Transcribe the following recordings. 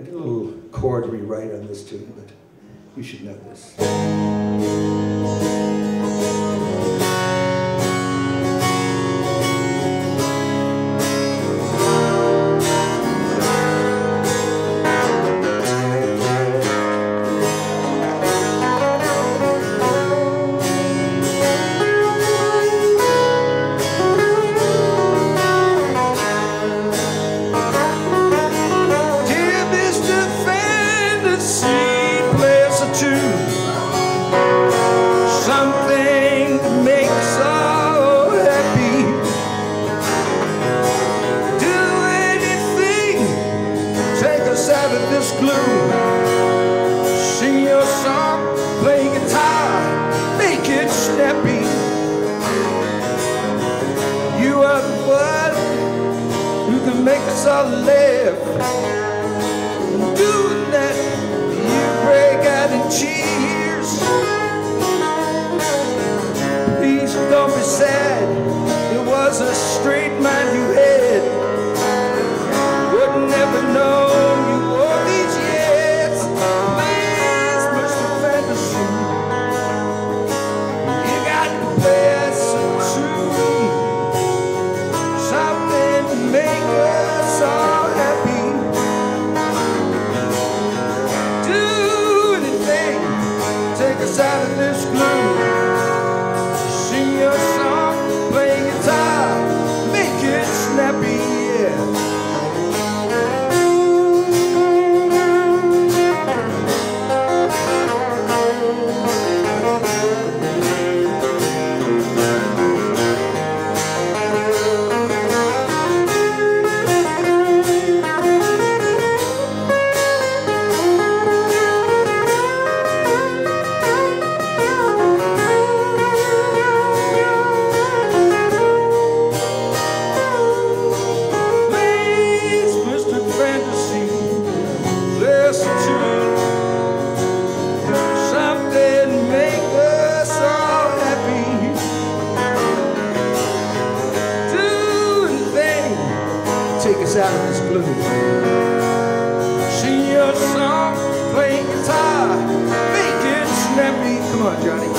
I did a little chord rewrite on this tune, but you should know this. Something that makes us all happy. Do anything, take us out of this gloom. Sing your song, play guitar, make it snappy. You are the one who can make us all laugh. Doing that, you break out in cheers. Don't be sad, it was a straight mind you had. Would never know you all these years. Please, Mr. Fantasy, you got to play us a tune, something to make us all happy. Do anything, take us out of this gloom. Sing your song, play guitar, make it snappy, yeah. Take us out of this gloom. Sing your song, play guitar, make it snappy. Come on, Johnny.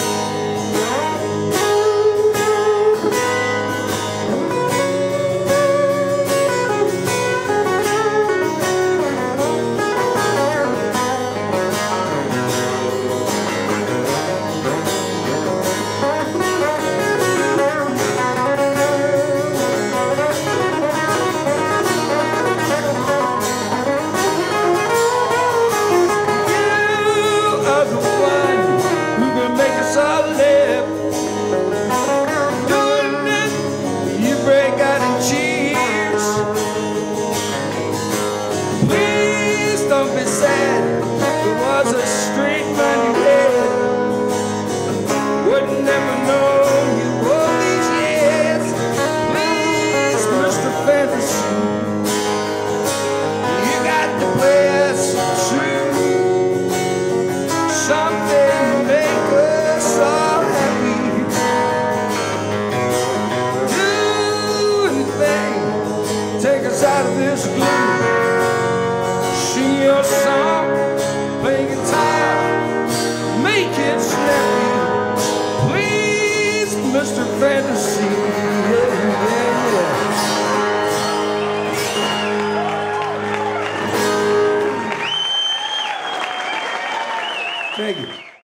Don't be sad, it was a straight man you had. Would never know you all these years. Please, Mr. Fantasy, you got to play us a tune, something to make us all happy. Do anything, take us out of this gloom. Sing your song, play guitar, make it snappy. Please, Mr. Fantasy, yeah, yeah, yeah. Thank you.